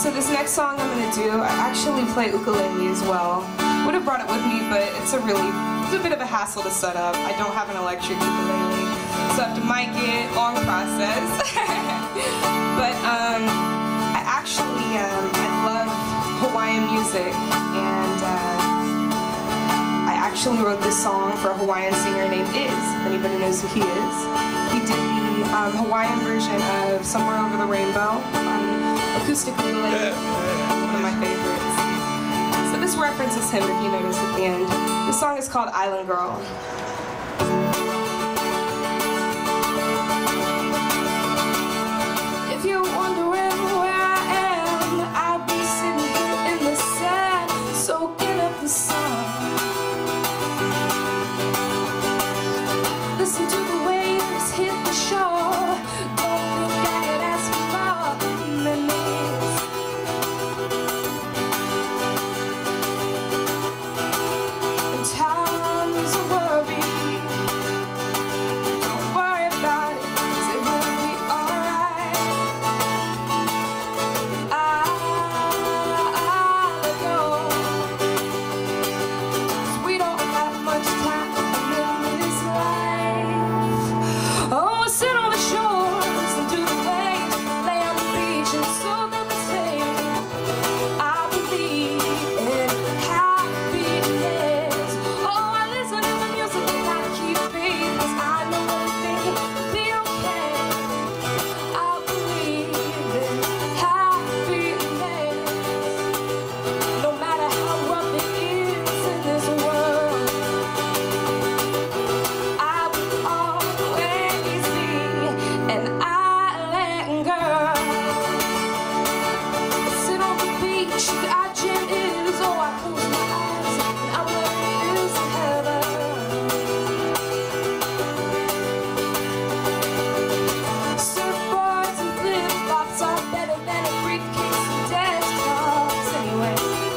So this next song I'm gonna do, I actually play ukulele as well. Would have brought it with me, but it's a bit of a hassle to set up. I don't have an electric ukulele, so I have to mic it, long process. But I love Hawaiian music, and I actually wrote this song for a Hawaiian singer named Iz, if anybody knows who he is. He did the Hawaiian version of Somewhere Over the Rainbow on acoustic ukulele, one of my favorites. So this references him, if you notice at the end. This song is called Island Girl. If you're wondering where I am, I'll be sitting here in the sand, soaking up the sun. Listen to the waves hit the shore. Don't look at it as far memories. In times of worry, don't worry about it, 'cause it will be alright. I let go, 'cause we don't have much time in this life. Oh, sit on the shore, listen to the waves, lay on the beach and soak up the sand. I believe in happiness. Oh, I listen to the music and I keep beat, 'cause I know everything will be okay. I believe in happiness. No matter how rough it is in this world, I will always be an island girl. Sit on the beach, our gym is, oh, I close my eyes and I where it is in heaven. Surfboards and flip-flops are better than a briefcase and desktops anyway.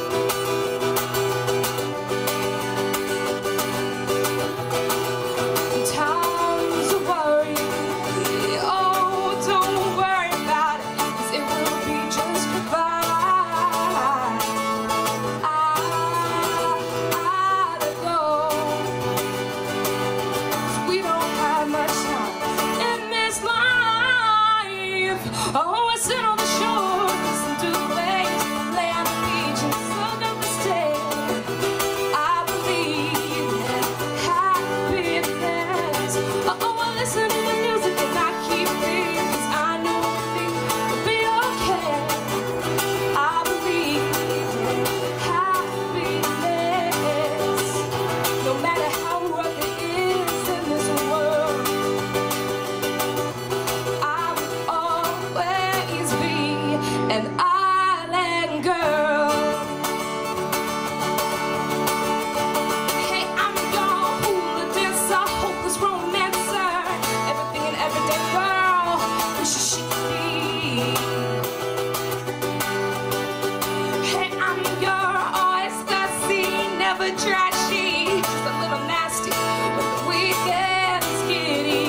In times of worry, oh, don't worry about it, 'cause it will be just goodbye. I let go, 'cause we don't have much time in this life. Oh, I sit on the shore, listen to the waves, lay on the beach and soak up the sand. I believe in happiness. Oh, I listen to the music and I keep beat, 'cause I know everything will be okay. I believe in happiness. No matter how rough it is in this world, I will always be an island girl. Hey, I'm your hula dancer, hopeless romancer, everything and everyday girl wish she could be. Hey, I'm your oyster, sea, never trashy, just a little nasty, but the weekend's giddy.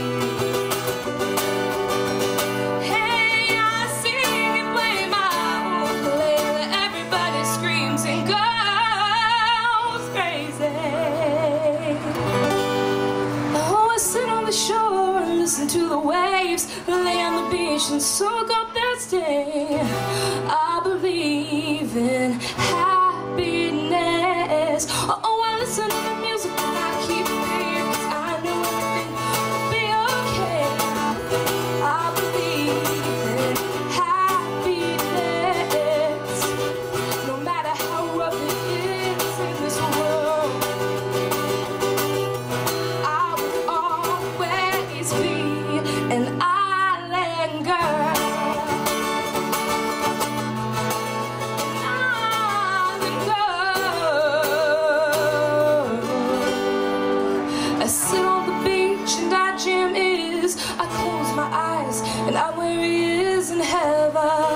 Hey, I sing and play my ukulele, everybody screams and goes crazy. Oh, I sit on the shore and listen to the waves, lay on the beach and soak up that stay. I believe in happiness. Oh, I listen to the music and I keep beat, 'cause I know everything will be okay. I believe in happiness. No matter how rough it is in this world, I will always be an island girl. Island girl. I sit on the beach and our gym is, I close my eyes and I'm where he is in heaven.